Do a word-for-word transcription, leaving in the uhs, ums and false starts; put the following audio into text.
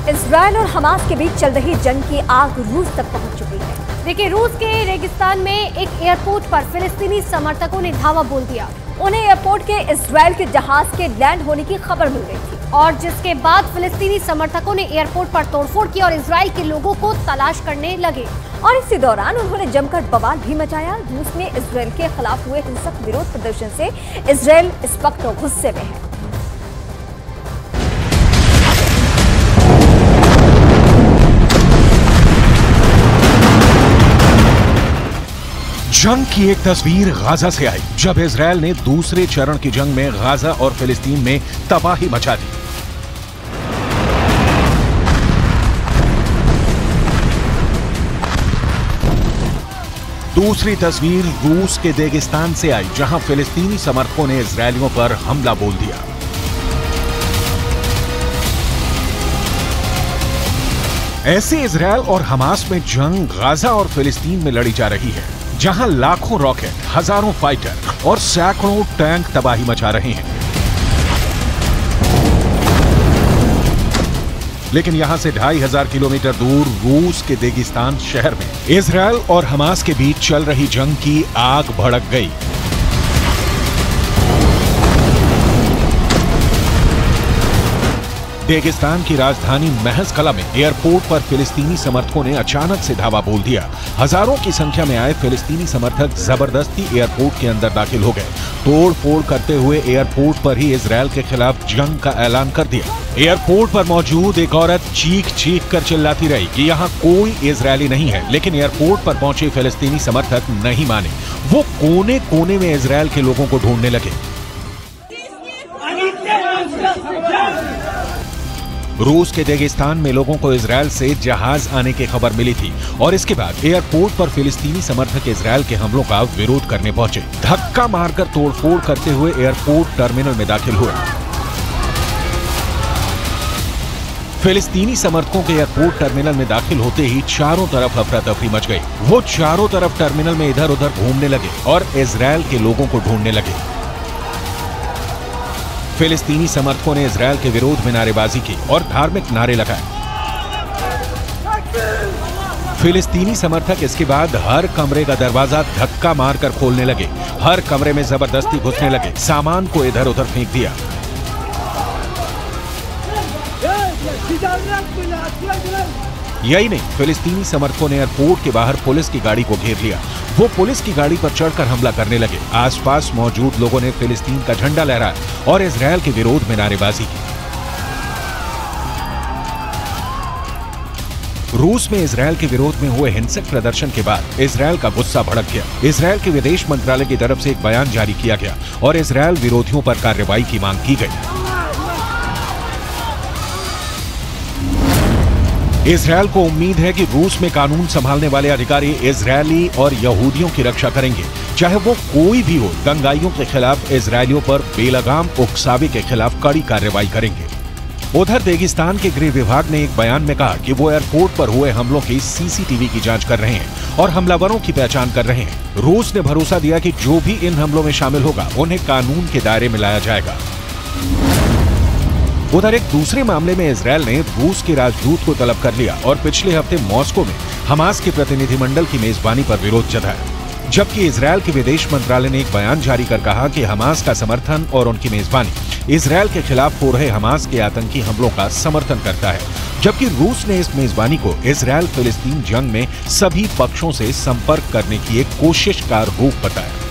Israel और Hamas के बीच चल रही जंग की आग रूस तक पहुंच चुकी है। देखिए, रूस के रेगिस्तान में एक एयरपोर्ट पर फिलिस्तीनी समर्थकों ने धावा बोल दिया। उन्हें एयरपोर्ट के इजरायल के जहाज के लैंड होने की खबर मिल गई थी और जिसके बाद फिलिस्तीनी समर्थकों ने एयरपोर्ट पर तोड़फोड़ की और इजरायल के लोगों को तलाश करने लगे। और इसी दौरान उन्होंने जमकर बवाल भी मचाया। रूस में इजरायल के खिलाफ हुए हिंसक विरोध प्रदर्शन से इजरायल इस वक्त गुस्से में है। जंग की एक तस्वीर गाजा से आई जब इजरायल ने दूसरे चरण की जंग में गाजा और फिलिस्तीन में तबाही मचा दी। दूसरी तस्वीर रूस के रेगिस्तान से आई जहां फिलिस्तीनी समर्थकों ने इजरायलियों पर हमला बोल दिया। ऐसे इजरायल और हमास में जंग गाजा और फिलिस्तीन में लड़ी जा रही है, जहां लाखों रॉकेट, हजारों फाइटर और सैकड़ों टैंक तबाही मचा रहे हैं। लेकिन यहां से ढाई हजार किलोमीटर दूर रूस के रेगिस्तान शहर में इजरायल और हमास के बीच चल रही जंग की आग भड़क गई। रेगिस्तान की राजधानी महज कला में एयरपोर्ट पर फिलिस्तीनी समर्थकों ने अचानक से धावा बोल दिया। हजारों की संख्या में आए फिलिस्तीनी समर्थक जबरदस्ती एयरपोर्ट के अंदर दाखिल हो गए। तोड़ फोड़ करते हुए एयरपोर्ट पर ही इजरायल के खिलाफ जंग का ऐलान कर दिया। एयरपोर्ट पर मौजूद एक औरत चीख चीख कर चिल्लाती रही कि यहाँ कोई इजरायली नहीं है, लेकिन एयरपोर्ट पर पहुंचे फिलिस्तीनी समर्थक नहीं माने। वो कोने कोने में इजरायल के लोगों को ढूंढने लगे। रूस के रेगिस्तान में लोगों को इजरायल से जहाज आने की खबर मिली थी और इसके बाद एयरपोर्ट पर फिलिस्तीनी समर्थक इजरायल के हमलों का विरोध करने पहुंचे। धक्का मारकर तोड़फोड़ करते हुए एयरपोर्ट टर्मिनल में दाखिल हुए। फिलिस्तीनी समर्थकों के एयरपोर्ट टर्मिनल में दाखिल होते ही चारों तरफ अफरा तफरी मच गई। वो चारों तरफ टर्मिनल में इधर उधर घूमने लगे और इजरायल के लोगों को ढूंढने लगे। फिलिस्तीनी समर्थकों ने इजरायल के विरोध में नारेबाजी की और धार्मिक नारे लगाए। फिलिस्तीनी समर्थक इसके बाद हर कमरे का दरवाजा धक्का मारकर खोलने लगे। हर कमरे में जबरदस्ती घुसने लगे, सामान को इधर उधर फेंक दिया। यही नहीं, फिलिस्तीनी समर्थकों ने एयरपोर्ट के बाहर पुलिस की गाड़ी को घेर लिया। वो पुलिस की गाड़ी पर चढ़कर हमला करने लगे। आसपास मौजूद लोगों ने फिलिस्तीन का झंडा लहराया और इजरायल के विरोध में नारेबाजी की। रूस में इजरायल के विरोध में हुए हिंसक प्रदर्शन के बाद इजरायल का गुस्सा भड़क गया। इजरायल के विदेश मंत्रालय की तरफ से एक बयान जारी किया गया और इजरायल विरोधियों पर कार्रवाई की मांग की गई। इजरायल को उम्मीद है कि रूस में कानून संभालने वाले अधिकारी इजरायली और यहूदियों की रक्षा करेंगे, चाहे वो कोई भी हो। दंगाइयों के खिलाफ इजरायलियों पर बेलगाम उकसावे के खिलाफ कड़ी कार्रवाई करेंगे। उधर रेगिस्तान के गृह विभाग ने एक बयान में कहा कि वो एयरपोर्ट पर हुए हमलों की सीसीटीवी की जांच कर रहे हैं और हमलावरों की पहचान कर रहे हैं। रूस ने भरोसा दिया कि जो भी इन हमलों में शामिल होगा उन्हें कानून के दायरे में लाया जाएगा। उधर एक दूसरे मामले में इजरायल ने रूस के राजदूत को तलब कर लिया और पिछले हफ्ते मॉस्को में हमास के प्रतिनिधिमंडल की मेजबानी पर विरोध जताया। जबकि इजरायल के विदेश मंत्रालय ने एक बयान जारी कर कहा कि हमास का समर्थन और उनकी मेजबानी इजरायल के खिलाफ हो रहे हमास के आतंकी हमलों का समर्थन करता है। जबकि रूस ने इस मेजबानी को इजरायल फिलिस्तीन जंग में सभी पक्षों से संपर्क करने की एक कोशिश का रूप बताया।